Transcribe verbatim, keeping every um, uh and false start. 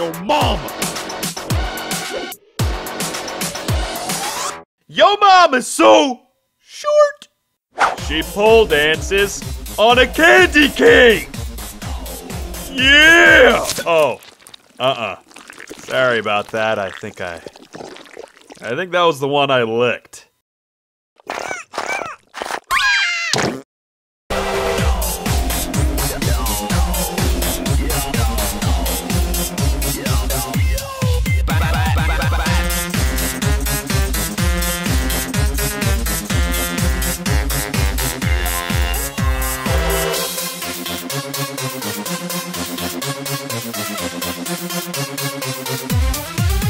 Yo mama! Yo mama's so short! She pole dances on a candy cane! Yeah! Oh, uh-uh. Sorry about that. I think I... I think that was the one I licked.